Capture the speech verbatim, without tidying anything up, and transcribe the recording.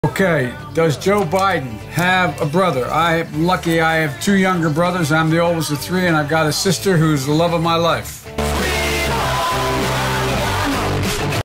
Okay, does Joe Biden have a brother? I'm lucky I have two younger brothers. I'm the oldest of three, and I've got a sister who's the love of my life.